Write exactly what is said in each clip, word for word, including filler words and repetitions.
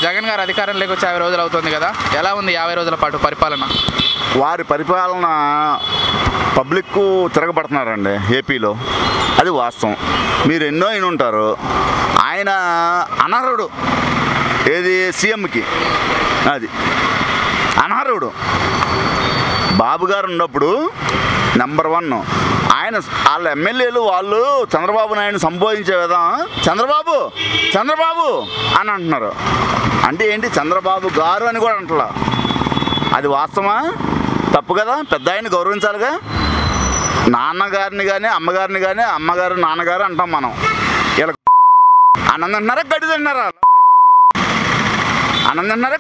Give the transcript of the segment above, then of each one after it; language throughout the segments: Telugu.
జగన్ గారు అధికారంలోకి వచ్చి యాభై రోజులు అవుతుంది కదా, ఎలా ఉంది యాభై రోజుల పాటు పరిపాలన? వారి పరిపాలన పబ్లిక్ తిరగబడుతున్నారండి ఏపీలో, అది వాస్తవం. మీరు ఎన్నో అయిన ఉంటారు. ఆయన అనర్హుడు, ఏది సీఎంకి, అది అనర్హుడు. బాబు గారు ఉన్నప్పుడు నెంబర్ వన్. ఆయన వాళ్ళ ఎమ్మెల్యేలు వాళ్ళు చంద్రబాబు నాయుడు సంబోధించే విధానం చంద్రబాబు చంద్రబాబు అని అంటున్నారు. అంటే ఏంటి, చంద్రబాబు గారు అని కూడా అంటలా. అది వాస్తవమా? తప్పు కదా. పెద్ద ఆయన గౌరవించాలిగా. నాన్నగారిని కానీ అమ్మగారిని కానీ అమ్మగారు నాన్నగారు అంటాం మనం. ఇలా ఆనందం అంటున్నారా, గడ్డి తింటున్నారా? ఆనందం అంటున్నారా?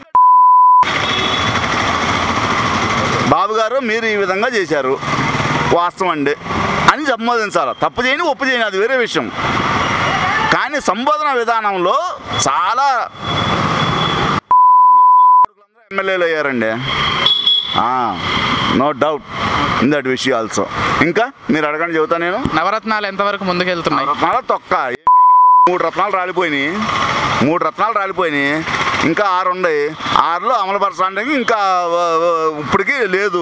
బాబు గారు మీరు ఈ విధంగా చేశారు, వాస్తవం అండి అని సంబోధించాలి. తప్పు చేయని ఒప్పు చేయని అది వేరే విషయం. కానీ సంబోధన విధానంలో చాలా ఎమ్మెల్యేలు అయ్యారండి, నో డౌట్ ఇన్ దట్ విషయం ఆల్సో. ఇంకా మీరు అడగండి, చెబుతా నేను. నవరత్నాలు ఎంతవరకు ముందుకు వెళ్తున్నాయి? రత్నాలు తొక్క మూడు రత్నాలు రాలిపోయినాయి, మూడు రత్నాలు రాలిపోయినాయి. ఇంకా ఆరు ఉన్నాయి. ఆరులో అమలుపరచడానికి ఇంకా ఇప్పటికీ లేదు,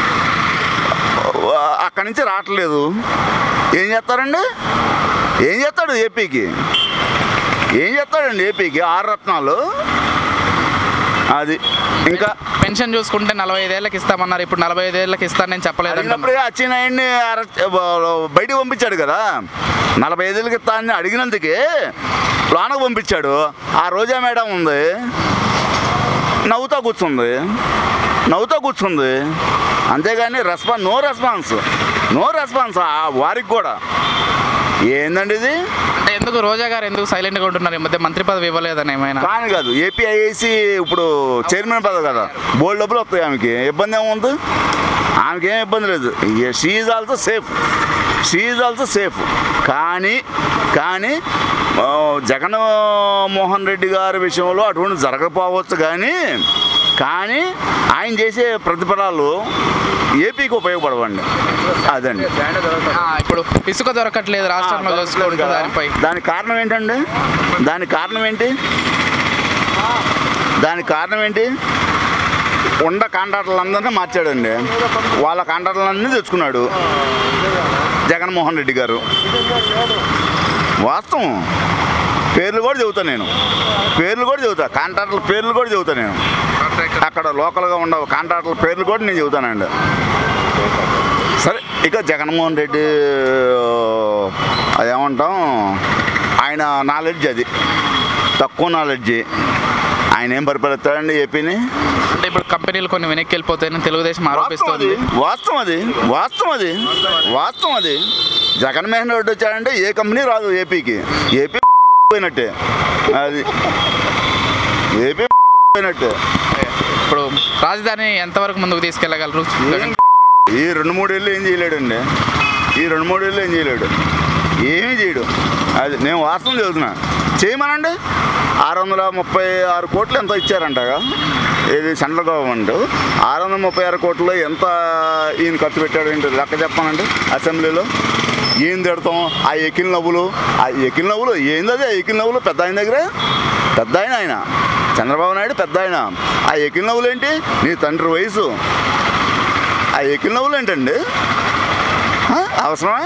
అక్కడి నుంచి రావట్లేదు. ఏం చేస్తారండి? ఏం చేస్తాడు ఏపీకి? ఏం చేస్తాడండి ఏపీకి? ఆరు రత్నాలు అది. ఇంకా పెన్షన్ చూసుకుంటే నలభై ఐదేళ్ళకి ఇస్తామన్నారు, ఇప్పుడు నలభై ఐదేళ్ళకి ఇస్తానని చెప్పలేదు. అడిగినప్పుడే అచ్చినాయన్ని బయటికి పంపించాడు కదా. నలభై ఐదేళ్ళకి ఇస్తానని అడిగినందుకే లోనకు పంపించాడు. ఆ రోజా మేడం ఉంది, నవ్వుతా కూర్చుంది నవ్వుతా కూర్చుంది అంతేగాని response no response no response వారికి కూడా. ఏందండి ఇది? అంటే ఎందుకు రోజా గారు ఎందుకు సైలెంట్గా ఉంటున్నారు? ఈ మధ్య మంత్రి పదవి ఇవ్వలేదని ఏమైనా? కానీ కాదు, ఏపీఐఏసీ ఇప్పుడు చైర్మన్ పదవి కదా, బోల్డ్ డబ్బులు వస్తాయి ఆమెకి. ఇబ్బంది ఏముంది? ఆమెకి ఏం ఇబ్బంది లేదు. She is also safe, she is also safe. కానీ కానీ జగన్మోహన్ రెడ్డి గారి విషయంలో అటువంటి జరగకపోవచ్చు. కానీ కానీ ఆయన చేసే ప్రతిఫలాలు ఏపీకి ఉపయోగపడవండి. అదండి. ఇప్పుడు ఇసుక దొరకట్లేదు రాష్ట్రంలో చూసుకుంటే దానిపై దానికి కారణం ఏంటండి? దానికి కారణం ఏంటి? దానికి కారణం ఏంటి? ఉండ కాంట్రాక్టర్లందరినీ మార్చాడండి. వాళ్ళ కాంట్రాక్టర్లన్నీ తెచ్చుకున్నాడు జగన్మోహన్ రెడ్డి గారు. వాస్తవం. పేర్లు కూడా చెబుతా నేను, పేర్లు కూడా చెబుతా కాంట్రాక్టర్ల పేర్లు కూడా చెబుతా నేను. అక్కడ లోకల్గా ఉండవు కాంట్రాక్టర్ల పేర్లు కూడా నేను చెబుతానండి. సరే, ఇక జగన్మోహన్ రెడ్డి అదేమంటాం, ఆయన నాలెడ్జ్ అది తక్కువ నాలెడ్జి. ఆయన ఏం పరిపాలిస్తాడండి ఏపీని? అంటే ఇప్పుడు కంపెనీలు కొన్ని వెనక్కి వెళ్ళిపోతాయని తెలుగుదేశం ఆరోపిస్తుంది. వాస్తవం అది, వాస్తవం అది, వాస్తవం అది. జగన్మోహన్ రెడ్డి వచ్చాడంటే ఏ కంపెనీ రాదు ఏపీకి. ఏపీ పోయినట్టే, అది ఏపీ పోయినట్టే. ఇప్పుడు రాజధాని ఎంతవరకు ముందుకు తీసుకెళ్ళగలరు? ఈ రెండు మూడేళ్ళు ఏం చేయలేడండి, ఈ రెండు మూడేళ్ళు ఏం చేయలేడు, ఏమీ చేయడు. అది నేను వాస్తవం చదువుతున్నా. చేయమనండి. ఆరు వందల ముప్పై ఆరు కోట్లు ఎంత ఇచ్చారంటగా ఇది సెంట్రల్ గవర్నమెంట్. ఆరు వందల ముప్పై ఆరు కోట్లు ఎంత ఈయన ఖర్చు పెట్టాడు ఏంటి లెక్క చెప్పానండి అసెంబ్లీలో. ఏం తిడతాం? ఆ ఎకిల్ నవ్వులు, ఆ ఎకిల్ నవ్వులు ఏంది? అది ఎకిల్ నవ్వులు పెద్ద ఆయన దగ్గర, పెద్ద ఆయన ఆయన చంద్రబాబు నాయుడు పెద్ద ఆయన. ఆ ఎకిల్ నవ్వులు ఏంటి? నీ తండ్రి వయసు. ఆ ఎకిల్ నవ్వులు ఏంటండి? అవసరమా?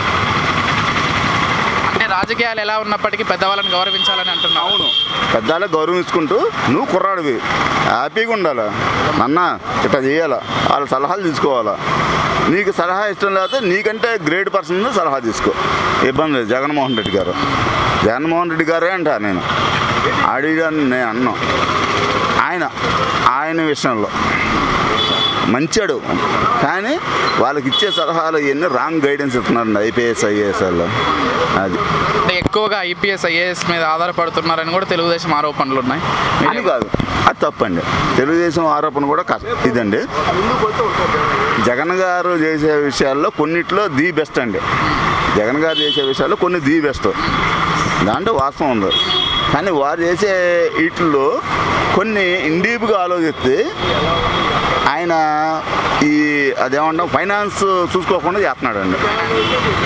అంటే రాజకీయాలు ఎలా ఉన్నప్పటికీ పెద్దవాళ్ళని గౌరవించాలని అంటున్నావు. అవును, పెద్దవాళ్ళకి గౌరవించుకుంటూ నువ్వు కుర్రాడివి హ్యాపీగా ఉండాలా. నాన్న ఇట్లా చేయాలా, వాళ్ళ సలహాలు తీసుకోవాలా. నీకు సలహా ఇష్టం లేకపోతే నీకంటే గ్రేట్ పర్సన్ సలహా తీసుకో, ఇబ్బంది లేదు. జగన్మోహన్ రెడ్డి గారు జగన్మోహన్ రెడ్డి గారే అంట నేను అడిగాను, నేను అన్నాను. ఆయన ఆయన విషయంలో మంచాడు, కానీ వాళ్ళకి ఇచ్చే సలహాలు ఇవన్నీ రాంగ్ గైడెన్స్ ఇస్తున్నారండి ఐపీఎస్ ఐఏఎస్ వాళ్ళు. అది అంటే ఎక్కువగా ఐపీఎస్ ఐఏఎస్ మీద ఆధారపడుతున్నారని కూడా తెలుగుదేశం ఆరోపణలు ఉన్నాయి. అది కాదు, అది తప్పండి. తెలుగుదేశం ఆరోపణ కూడా ఇదండి. జగన్ గారు చేసే విషయాల్లో కొన్నిట్లో ది బెస్ట్ అండి. జగన్ గారు చేసే విషయాల్లో కొన్ని ది బెస్ట్, దాంట్లో వాస్తవం ఉంది. కానీ వారు చేసే వీటిల్లో కొన్ని ఇండీప్గా ఆలోచిస్తే ఆయన ఈ అదేమన్నా ఫైనాన్స్ చూసుకోకుండా చేస్తున్నాడు అండి.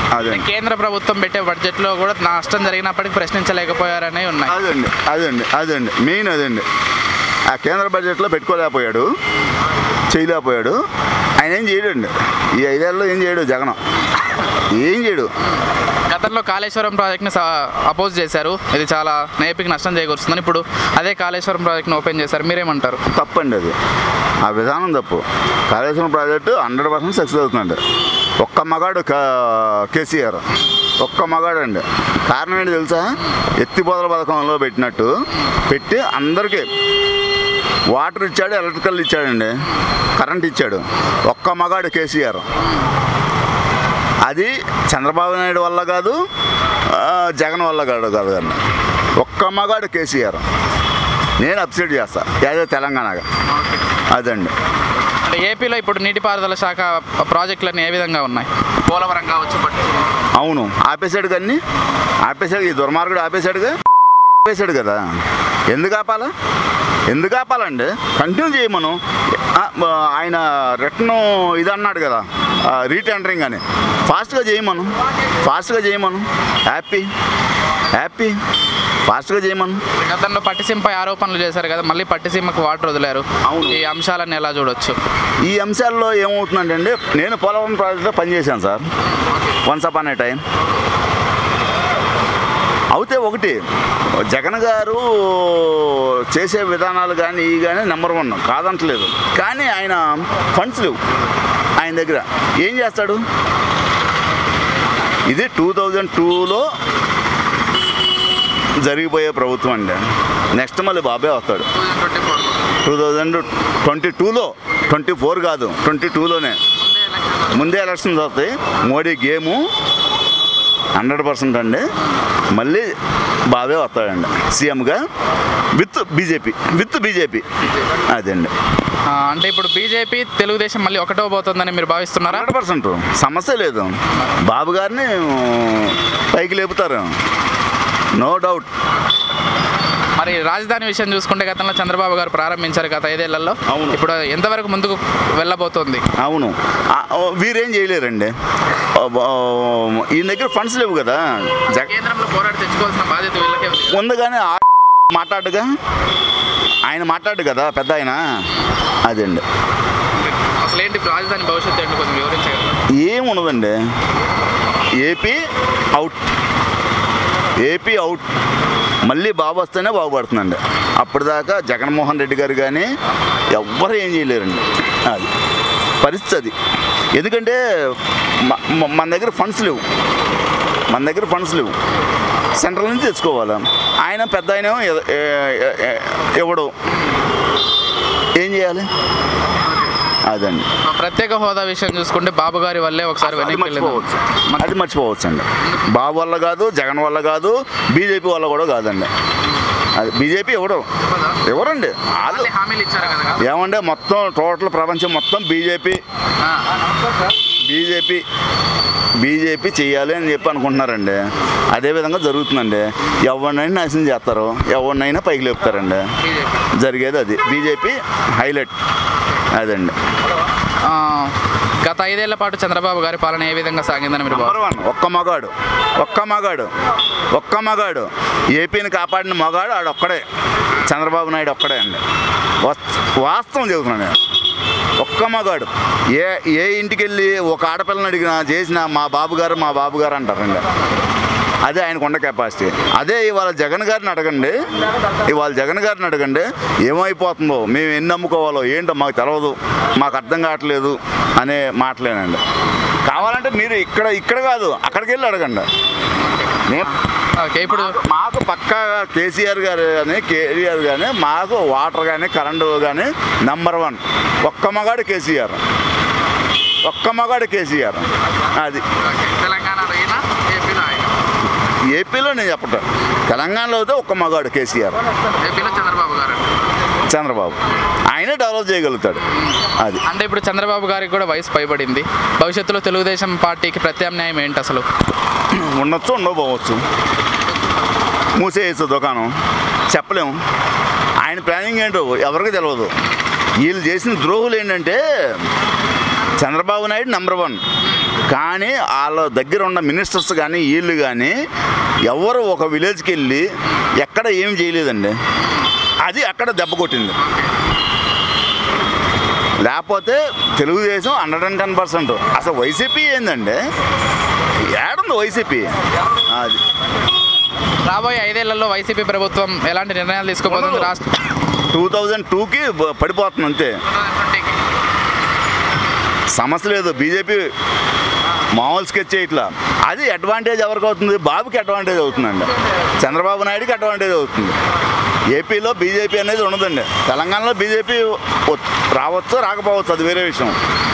అదే కేంద్ర ప్రభుత్వం పెట్టే బడ్జెట్లో కూడా నష్టం జరిగినప్పటికీ ప్రశ్నించలేకపోయారనే ఉన్నాయి. అదండి అదండి అదండి మెయిన్ అదండి. ఆ కేంద్ర బడ్జెట్లో పెట్టుకోలేకపోయాడు, చేయలేకపోయాడు. ఆయన ఏం చేయడండి ఈ ఐదేళ్ళలో, ఏం చేయడు జగన్, ఏం చేయడు. గతంలో కాళేశ్వరం ప్రాజెక్ట్ని అపోజ్ చేశారు, ఇది చాలా నేపికి నష్టం చేకూరుస్తుందని. ఇప్పుడు అదే కాళేశ్వరం ప్రాజెక్ట్ని ఓపెన్ చేశారు, మీరేమంటారు? తప్పండి అది, ఆ విధానం తప్పు. Kaleshwaram project hundred percent success అవుతుందండి. ఒక్క మగాడు కేసీఆర్, ఒక్క మగాడు అండి. కారణం ఏంటి తెలుసా? ఎత్తిపోతల పథకంలో పెట్టినట్టు పెట్టి అందరికీ వాటర్ ఇచ్చాడు, ఎలక్ట్రికల్ ఇచ్చాడండి, కరెంట్ ఇచ్చాడు. ఒక్క మగాడు కేసీఆర్. అది చంద్రబాబు నాయుడు వల్ల కాదు, జగన్ వల్ల కాదు కాదు కానీ ఒక్క మగాడు కేసీఆర్. నేను అప్సెట్ చేస్తా యాదో తెలంగాణగా. అదండి. అంటే ఏపీలో ఇప్పుడు నీటిపారుదల శాఖ ప్రాజెక్టులన్నీ ఏ విధంగా ఉన్నాయి? పోలవరం కావచ్చు, అవును ఆపేశాడు కానీ, ఆపేశాడు. ఈ దుర్మార్గుడు ఆపేశాడుగా, ఆపేశాడు కదా. ఎందుకు ఆపాలా? ఎందుకు ఆపాలండి? కంటిన్యూ చేయమను. ఆయన రిటర్న్ ఇది అన్నాడు కదా, రీటెండరింగ్ అని. ఫాస్ట్గా చేయమను, ఫాస్ట్గా చేయమను. హ్యాపీ హ్యాపీ ఫాస్ట్గా చేయమను. గతంలో పట్టిసీమపై ఆరోపణలు చేశారు కదా, మళ్ళీ పట్టిసీమకు వాటర్ వదిలేరు. అవును, ఈ అంశాలన్నీ ఎలా చూడొచ్చు? ఈ అంశాల్లో ఏమవుతుందంటే, నేను పోలవరం ప్రాజెక్టులో పనిచేశాను sir, once upon a time. అయితే ఒకటి, జగన్ గారు చేసే విధానాలు కానీ ఇవి కానీ నెంబర్ వన్ కాదంటలేదు, కానీ ఆయన ఫండ్స్ లేవు ఆయన దగ్గర. ఏం చేస్తాడు? ఇది టూ థౌజండ్ టూలో జరిగిపోయే ప్రభుత్వం అండి. నెక్స్ట్ మళ్ళీ బాబే వస్తాడు టూ థౌజండ్ ట్వంటీ టూలో ట్వంటీ ఫోర్ కాదు ట్వంటీ టూలోనే ముందే ఎలక్షన్స్ వస్తాయి. మోడీ గేము హండ్రెడ్ పర్సెంట్ అండి. మళ్ళీ బాబే వస్తాడండి సీఎంగా, విత్ బీజేపీ విత్ బీజేపీ అదండి. అంటే ఇప్పుడు బీజేపీ తెలుగుదేశం మళ్ళీ ఒకటో పోతుందని మీరు భావిస్తున్నారా? హండ్రెడ్ పర్సెంట్ సమస్య లేదు. బాబు గారిని పైకి లేపుతారు, నో డౌట్. మరి రాజధాని విషయం చూసుకుంటే గతంలో చంద్రబాబు గారు ప్రారంభించారు గత ఐదేళ్లలో. అవును. ఇప్పుడు ఎంతవరకు ముందుకు వెళ్ళబోతోంది? అవును, వీరేం చేయలేరండి. ఈ దగ్గర ఫండ్స్ లేవు కదా. కేంద్రంలో పోరాడి తెచ్చుకోవాల్సిన బాధ్యత వీళ్ళకే ఉంది. కానీ మాట్లాడుగా ఆయన మాట్లాడు కదా పెద్ద ఆయన. అదండి. అసలు ఏంటి రాజధాని భవిష్యత్తు ఏంటి కొంచెం వివరించగలరా? ఏమున్నదండి, ఏపీ అవుట్, ఏపీ అవుట్. మళ్ళీ బాబు వస్తేనే బాగుపడుతుందండి. అప్పటిదాకా జగన్మోహన్ రెడ్డి గారు కానీ ఎవ్వరు ఏం చేయలేరండి. అది పరిస్థితి. ఎందుకంటే మన దగ్గర ఫండ్స్ లేవు, మన దగ్గర ఫండ్స్ లేవు, సెంట్రల్ నుంచి తెచ్చుకోవాలి. ఆయన పెద్ద ఆయన ఇవ్వడు, ఏం చేయాలి? అదండి. ప్రత్యేక హోదా విషయం చూసుకుంటే బాబు గారి వల్లే ఒకసారి మర్చిపోవచ్చు, అది మర్చిపోవచ్చు అండి. బాబు వల్ల కాదు, జగన్ వల్ల కాదు, బీజేపీ వల్ల కూడా కాదండి. అది బీజేపీ ఎవరు ఎవరండి వాళ్ళు ఏమంటే మొత్తం టోటల్ ప్రపంచం మొత్తం బీజేపీ బీజేపీ బీజేపీ చేయాలి అని చెప్పి అనుకుంటున్నారండి. అదేవిధంగా జరుగుతుందండి. ఎవరినైనా నాశనం చేస్తారు, ఎవరినైనా పైకి లేపుతారండి. జరిగేది అది. బీజేపీ హైలైట్ అదండి. గత ఐదేళ్ల పాటు చంద్రబాబు గారి పాలన ఏ విధంగా సాగిందని మీరు? ఒక్క మగాడు ఒక్క మగాడు ఒక్క మగాడు ఏపీని కాపాడిన మగాడు ఆడొక్కడే, చంద్రబాబు నాయుడు ఒక్కడే అండి. వాస్తవం చెబుతున్నాను నేను. ఒక్క మగాడు. ఏ ఏ ఇంటికి వెళ్ళి ఒక ఆడపిల్లని అడిగినా చేసినా మా బాబు గారు మా బాబు గారు అంటారండి. అదే ఆయనకు ఉన్న కెపాసిటీ. అదే ఇవాళ జగన్ గారిని అడగండి, ఇవాళ జగన్ గారిని అడగండి ఏమైపోతుందో, మేము ఎన్ని నమ్ముకోవాలో ఏంటో మాకు తెలియదు, మాకు అర్థం కావట్లేదు అనే మాటలేనండి. కావాలంటే మీరు ఇక్కడ ఇక్కడ కాదు అక్కడికి వెళ్ళి అడగండి. ఇప్పుడు మాకు పక్కా కేసీఆర్ గారు కానీ కేసీఆర్ కానీ మాకు వాటర్ కానీ కరెంటు కానీ నెంబర్ వన్. ఒక్క మగాడు కేసీఆర్, ఒక్క మగాడు కేసీఆర్. అది ఏపీలో నేను చెప్పటం. తెలంగాణలో అయితే ఒక్క మగాడు కేసీఆర్, చంద్రబాబు గారు చంద్రబాబు ఆయనే డెవలప్ చేయగలుగుతాడు. అది అంటే ఇప్పుడు చంద్రబాబు గారికి కూడా వయసు పైబడింది. భవిష్యత్తులో తెలుగుదేశం పార్టీకి ప్రత్యామ్నాయం ఏంటి అసలు? ఉండొచ్చు, ఉండకపోవచ్చు, మూసేయచ్చు దుకాణం, చెప్పలేము. ఆయన ప్లానింగ్ ఏంటో ఎవరికి తెలియదు. వీళ్ళు చేసిన ద్రోహులు ఏంటంటే చంద్రబాబు నాయుడు నెంబర్ వన్, కానీ వాళ్ళ దగ్గర ఉన్న మినిస్టర్స్ కానీ వీళ్ళు కానీ ఎవరు ఒక విలేజ్కి వెళ్ళి ఎక్కడ ఏం చేయలేదండి. అది అక్కడ దెబ్బ కొట్టింది. లేకపోతే Telugu Desam hundred and ten percent. అసలు వైసీపీ ఏందండి, ఏడుంది వైసీపీ? అది రాబోయే ఐదేళ్లలో వైసీపీ ప్రభుత్వం ఎలాంటి నిర్ణయాలు తీసుకోబోతుంది? రాష్ట్ర టూ థౌజండ్ టూకి పడిపోతుంది అంతే, సమస్య లేదు. బీజేపీ మామూలు స్కెచ్ ఇట్లా. అది అడ్వాంటేజ్ ఎవరికి అవుతుంది? బాబుకి అడ్వాంటేజ్ అవుతుందండి, చంద్రబాబు నాయుడుకి అడ్వాంటేజ్ అవుతుంది. ఏపీలో బీజేపీ అనేది ఉండదండి. తెలంగాణలో బీజేపీ రావచ్చు రాకపోవచ్చు, అది వేరే విషయం.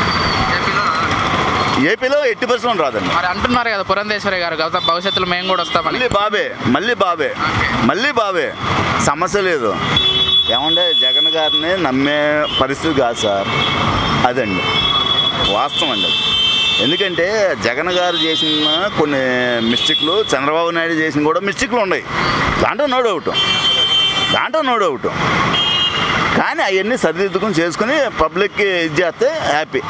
ఏపీలో ఎయిటీ పర్సెంట్ రాదండి. మరి అంటున్నారు కదా పురంధేశ్వరి గారు, గత భవిష్యత్తులో మేము కూడా వస్తాం. మళ్ళీ బాబే మళ్ళీ బాబే మళ్ళీ బాబే సమస్య లేదు. ఏమంటే జగన్ గారిని నమ్మే పరిస్థితి కాదు సార్, అదండి వాస్తవం అండి. ఎందుకంటే జగన్ గారు చేసిన కొన్ని మిస్టేక్లు, చంద్రబాబు నాయుడు చేసిన కూడా మిస్టేక్లు ఉన్నాయి, దాంట్లో నో డౌట్ దాంట్లో నో డౌట్ కానీ అవన్నీ సరిదిద్దుకుని చేసుకుని పబ్లిక్కి ఇది చేస్తే హ్యాపీ.